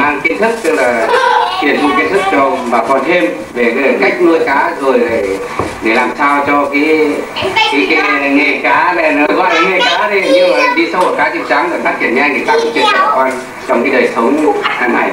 mang kiến thức, tức là truyền thụ kiến thức cho bà con thêm về cái cách nuôi cá, rồi để làm sao cho cái nghề cá này, nó gọi là nghề cá đi, nhưng mà đi sâu ở cá chim trắng để phát triển nhanh thì ta cũng chia sẻ bà con trong cái đời sống hàng ngày.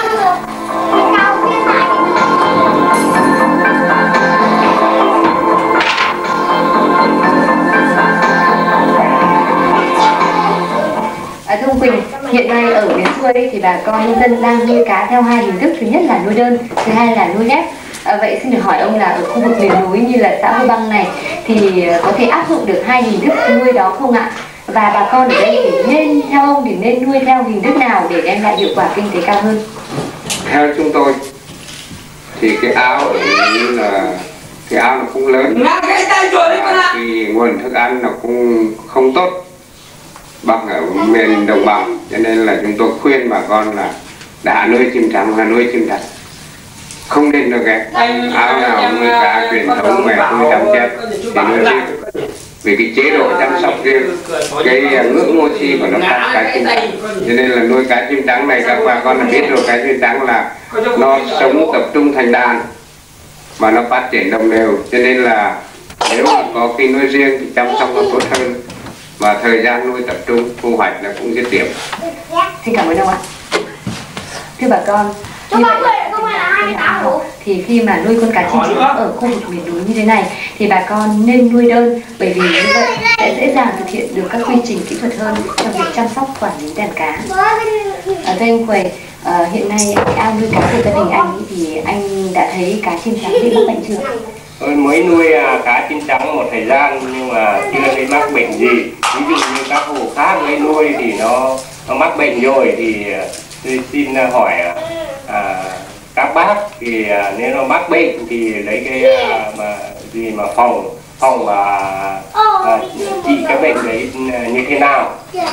Thưa ông Quỳnh, hiện nay ở miền xuôi thì bà con nhân dân đang nuôi cá theo hai hình thức, thứ nhất là nuôi đơn, thứ hai là nuôi ghép. Vậy xin được hỏi ông là ở khu vực miền núi như là xã Hôi Băng này thì có thể áp dụng được hai hình thức nuôi đó không ạ? Và bà con ở đây thì nên theo ông thì nên nuôi theo hình thức nào để đem lại hiệu quả kinh tế cao hơn? Theo chúng tôi thì cái ao ở như là cái ao nó cũng lớn, thì nguồn thức ăn nó cũng không tốt bằng ở miền đồng bằng, cho nên là chúng tôi khuyên bà con là đã nuôi chim trắng là nuôi chim trắng, không nên nuôi ghép. Ao nào nuôi cá truyền thống về nuôi đóng chết thì nuôi riêng, vì cái chế độ chăm sóc riêng, cái ngưỡng oxy của nó khác cá chim trắng, cho nên là nuôi cá chim trắng này các bà con đã biết rồi, cá chim trắng là nó sống tập trung thành đàn và nó phát triển đồng đều, cho nên là nếu mà có cái nuôi riêng thì chăm sóc nó tốt hơn và thời gian nuôi tập trung, thu hoạch là cũng tiết kiệm. Xin cảm ơn ông ạ. Thưa bà con, như vậy thì khi mà nuôi con cá chim trắng ở khu vực miền núi như thế này thì bà con nên nuôi đơn, bởi vì như vậy sẽ dễ dàng thực hiện được các quy trình kỹ thuật hơn trong việc chăm sóc quản lý đàn cá. Thưa anh Quầy, hiện nay ao nuôi cá của gia đình anh thì anh đã thấy cá chim trắng bị mắc bệnh chưa? Tôi mới nuôi cá chim trắng một thời gian nhưng mà chưa thấy mắc bệnh gì. Ví dụ như các hồ khác mới nuôi thì nó mắc bệnh rồi thì tôi xin hỏi các bác thì nếu nó mắc bệnh thì lấy cái mà phòng và trị cái bệnh đấy như thế nào?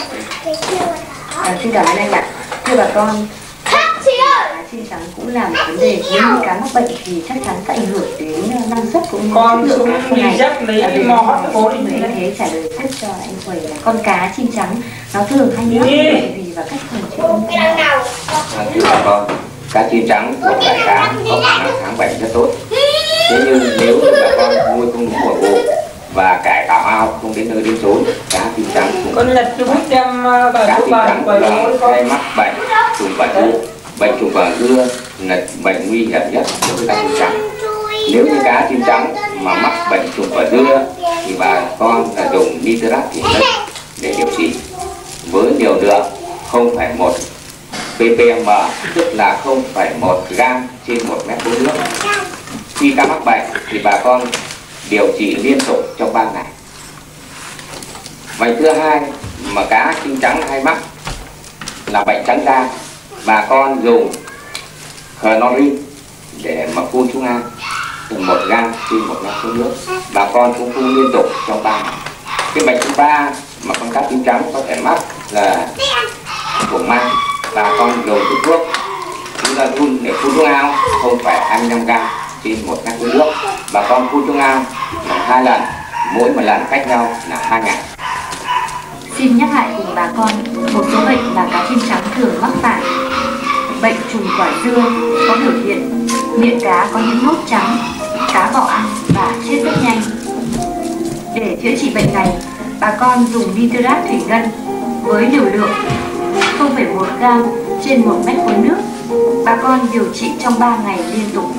Xin cảm ơn anh ạ. Thưa bà con, cá chim trắng cũng là một vấn đề, nếu như cá mắc bệnh thì chắc chắn sẽ ảnh hưởng đến năng suất cũng như chất lượng cá này. Vì thế trả lời trước cho anh Quầy là con cá chim trắng nó thường hay mắc bệnh gì và cách phòng chữa như thế nào? Thưa bà con, cá chim trắng thuộc loại cá có khả năng kháng bệnh rất tốt. Thế nhưng nếu bà con nuôi không đúng mùa vụ và cải tạo ao không đến nơi đến chốn, cá chim trắng cũng cá chim trắng hay mắc bệnh trùng quả dưa. Bệnh trùng quả dưa là bệnh nguy hiểm nhất đối với cá chim trắng. Nếu như cá chim trắng mà mắc bệnh trùng quả dưa thì bà con là dùng nitrat thủy ngân để điều trị với liều lượng 0,1 ppm, tức là 0,1 gram trên 1 mét khối nước. Khi cá mắc bệnh thì bà con điều trị liên tục trong 3 ngày. Bệnh thứ hai mà cá chim trắng hay mắc là bệnh trắng da. Bà con dùng chlorine để mà phun xuống ao 1 gram trên 1 mét khối nước. Bà con cũng phun liên tục trong 3 ngày. Cái bệnh thứ ba mà con cá chim trắng có thể mắc là phùng mang. Bà con dùng cái thuốc chúng ta phun để phun xuống ao 0,25 gram trên 1 mét khối nước. Bà con phun xuống ao là 2 lần, mỗi một lần cách nhau là 2 ngày. Xin nhắc lại cùng bà con một số bệnh mà cá chim trắng thường mắc phải. Bệnh trùng quả dưa có biểu hiện miệng cá có những nốt trắng, cá bỏ ăn và chết rất nhanh. Để chữa trị bệnh này, bà con dùng nitrat thủy ngân với liều lượng 0,1 gram trên 1 mét khối nước. Bà con điều trị trong 3 ngày liên tục.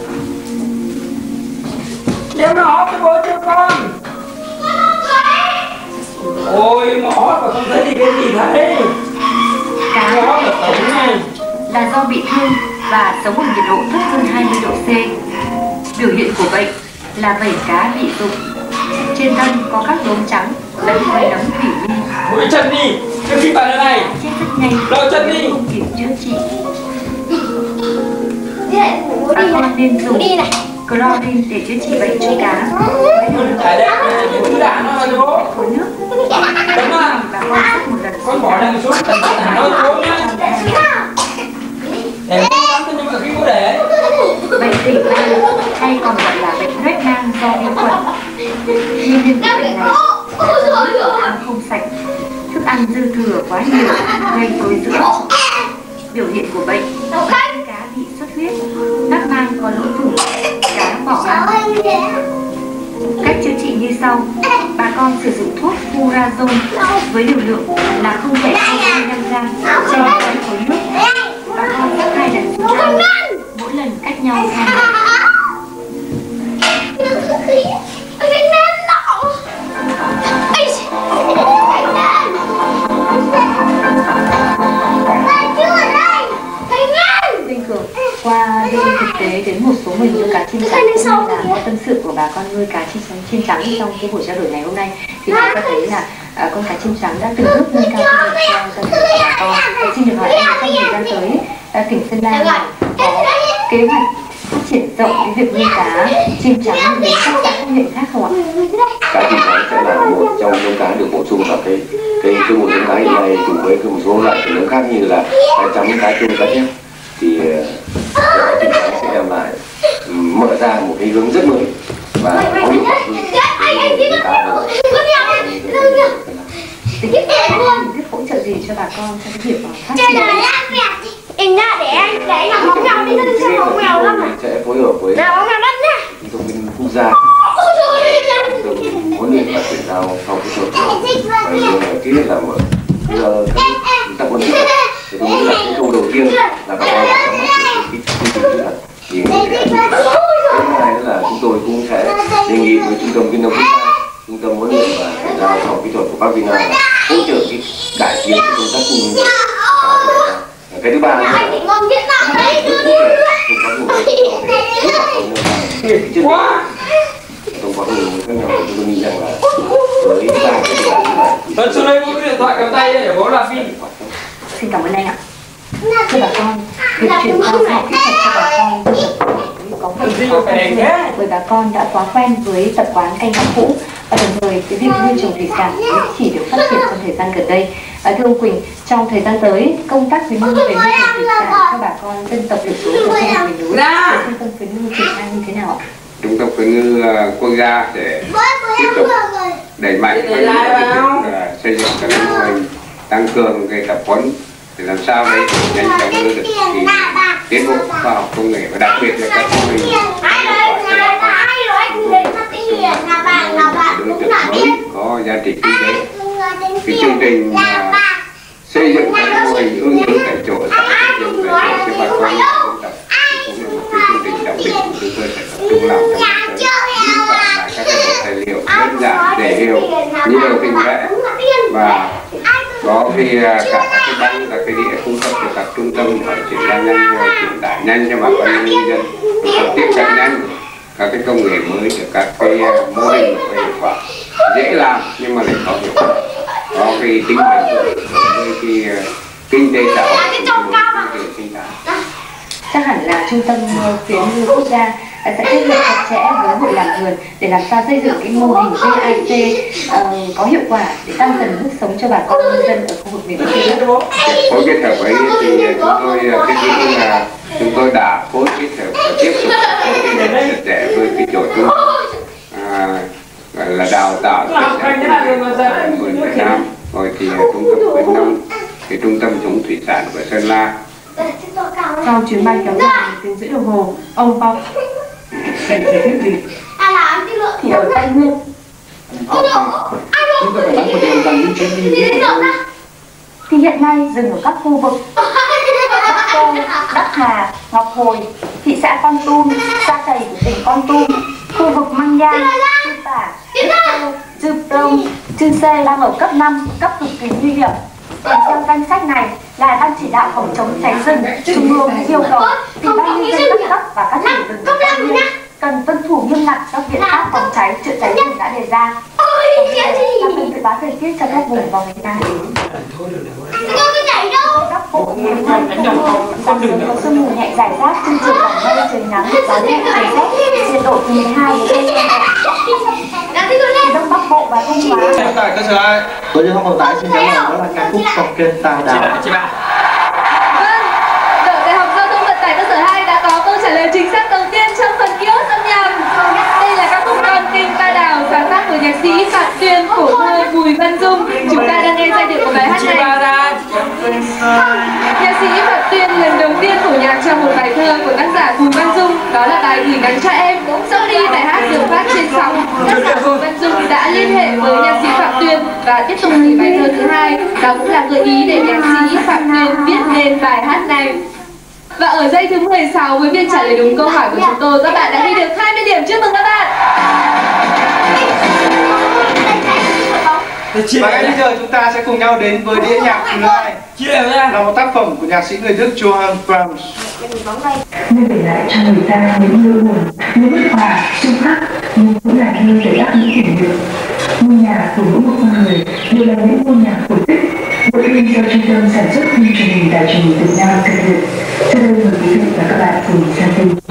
Đem nó cái bố cho con. Ôi mỏ mà không thấy thì cái gì thấy. Cá là do bị thương và sống ở nhiệt độ thấp hơn 20 độ C. Biểu hiện của bệnh là vảy cá bị rụng, trên thân có các đốm trắng lẫn với nấm thủy nghi. Mũi chân đi, cái kịch bản này. Chết rất nhanh, lôi chân đi, không kịp chữa trị. Bà con nên dùng chlorine để chữa trị bệnh cho cá với liều lượng khối nước. Bà con sắt một lần con bỏ đang xuống tận nó xuống nhá. Để nó nhưng mà khi có để bệnh tỉ nang hay còn gọi là bệnh loét nang do vi khuẩn. Nguyên nhân của bệnh này là ăn không sạch, thức ăn dư thừa quá nhiều gây tối giữa. Biểu hiện của bệnh: cá bị xuất huyết, các mang có lỗ thủng, cá bỏ ăn. Cách chữa trị như sau: bà con sử dụng thuốc Furazon với liều lượng là 0,25 gram trên 1 khối nước. Bà con phát 2 lần xuống rau, mỗi lần cách nhau 2 ngày. Bình thường qua đi thực tế đến một số người nuôi cá chim trắng cũng như là có tâm sự của bà con nuôi cá chim trắng trong cái buổi trao đổi ngày hôm nay, thì chúng ta thấy là con cá chim trắng đã từng bước nâng cao thu nhập cho dân của bà con. Xin được hỏi em trong thời gian tới tỉnh Sơn La này có kế hoạch phát triển rộng cái việc nuôi cá chim trắng đến các xã huyện khác không ạ? Cá chim trắng sẽ là một trong những cá được bổ sung vào cái nguồn giống cá hiện nay cùng với một số loại giống khác như là cá chấm, cá chôm, cá chép, thì cá chim trắng sẽ đem lại mở ra một cái hướng rất mới và có hiệu quả hơn với cá rồi. Tỉnh biết hỗ trợ gì cho bà con trong cái việc phát triển? Sẽ phối hợp với trung tâm viên quốc gia huấn luyện và chuyển giao sau kỹ thuật và trước hết là mở các tập huấn kỹ thuật. Thì tôi nghĩ là cái câu đầu tiên là bà con phải nắm bắt cái kỹ thuật thì người sẽ thứ hai nữa là chúng tôi cũng sẽ đề nghị với trung tâm viên quốc gia, trung tâm huấn luyện và chuyển giao sau kỹ thuật của Bắc Vina hỗ trợ cái cải tiến cái công tác cung ứng. Cái thứ ba là thông qua người khác nhau, tôi nghĩ rằng là với ba cái dự án này. Vâng, xuống đây mua cái điện thoại cầm tay để bố làm phim. Xin cảm ơn anh ạ. Thưa bà con, việc chuyển giao khoa học kỹ thuật cho bà con có phần khó khăn bởi bà con đã quá quen với tập quán canh tác cũ và đồng thời cái việc nuôi trồng thủy sản chỉ được phát triển trong thời gian gần đây. Thưa ông Quỳnh, trong thời gian tới, công tác khuyến nông về nuôi trồng thủy sản cho bà con dân tộc thiểu số của khu vực miền núi sẽ trung tâm khuyến nông triển khai như thế nào ạ? Trung tâm khuyến nông quốc gia để tiếp tục đẩy mạnh cái việc xây dựng các mô hình, tăng cường cái tập huấn để làm sao đấy nhanh chóng đưa được cái tiến bộ khoa học công nghệ và đặc biệt là các mô hình đối tượng mới có giá trị kinh tế. Cái chương trình xây dựng các mô hình ương ương tại chỗ, xây dựng tại chỗ cho bà con dân tộc cũng là một cái chương trình đặc biệt của chúng tôi sẽ tập trung làm trong thời gian tới, các tài liệu đơn giản để hiểu nhiều hình vẽ và có khi cả các cái băng, các cái đĩa cung cấp cho các trung tâm phải chuyển ra nhanh, truyền tải nhanh cho bà con nhân dân, tiếp cận nhanh các cái công nghệ mới, các cái mô hình có hiệu quả, dễ làm nhưng mà lại có hiệu quả, có cái tính bền vững với cái kinh tế xã hội cũng như sinh thái. Chắc hẳn là trung tâm khuyến nông quốc gia sẽ kết hợp chặt chẽ với hội làm vườn để làm sao xây dựng cái mô hình VIC có hiệu quả để tăng dần mức sống cho bà con nhân dân ở khu vực miền núi. Phối kết hợp với thì chúng tôi đã phối kết hợp và tiếp tục chặt chẽ với cái chỗ trung gọi là đào tạo vườn Việt Nam, rồi thì trung tâm khuyến nông, cái trung tâm giống thủy sản của Sơn La. Sau chuyến bay kéo dài tiếng rưỡi đồng hồ, ông Phong sẽ giới thiệu gì? Thì ở Tây Nguyên Chúng tôi phải nói một điều rằng những chuyến đi thì hiện nay dừng ở các khu vực Đắc Tô, Đắc Hà, Ngọc Hồi, thị xã Con Tum, Sa Thầy của tỉnh Con Tum, khu vực Măng Nhang, Chư Pả, Đức Tô, Chư Prong, Chư Sê đang ở cấp 5, cấp cực kỳ nguy hiểm. Kèm theo danh sách này là Ban chỉ đạo phòng chống cháy rừng Trung ương yêu cầu Ủy ban nhân dân các cấp và các chủ rừng của Tây Nguyên cần tuân thủ nghiêm ngặt các biện pháp phòng cháy chữa cháy rừng đã đề ra. Và cần dự báo thời tiết cho các vùng vào ngày nay đến. Các bộ miền Tây sáng sớm có sương mù nhẹ rải rác, trưa chiều giảm mây trời nắng, gió nhẹ trời rét, nhiệt độ từ 12 đến 15 độ. Đông Bắc Bộ và Thanh Hóa. cơ sở ai? Tôi như không còn tải xin trả lời đó là ca khúc trong kênh Tao Đào. Chị ba. Đội Đại học Giao thông Vận tải cơ sở 2 đã có câu trả lời chính xác đầu tiên trong phần kiosk âm nhạc. Đây là ca khúc Con Kinh Ta Đào, sáng tác của nhạc sĩ Phạm Tuyên, phổ thơ Bùi Văn Dung. Chúng ta đang nghe giai điệu của bài hát này. Nhạc sĩ Phạm Tuyên đó là bài Gửi Gắm Cho Em. Sau khi bài hát được phát trên sóng, tác giả Hồ Văn Dung đã liên hệ với nhạc sĩ Phạm Tuyên và tiếp tục gửi bài thơ thứ hai, đó cũng là gợi ý để nhạc sĩ Phạm Tuyên viết nên bài hát này. Và ở giây thứ 16 với việc trả lời đúng câu hỏi của chúng tôi, các bạn đã ghi được 20 điểm. Chúc mừng các bạn. Và ngay bây giờ chúng ta sẽ cùng nhau đến với đĩa nhạc thứ hai, là một tác phẩm của nhạc sĩ người Đức Johann Brahms. Nên để lại cho người ta những nỗi buồn, những bức họa sâu sắc, nhưng cũng là nơi để đáp những kỷ niệm. Ngôi nhà của mỗi một con người đều là những ngôi nhà cổ tích. Bộ phim do Trung tâm Sản xuất phim truyền hình Đài truyền hình Việt Nam thực hiện. Sau đây mời quý vị và các bạn cùng xem phim.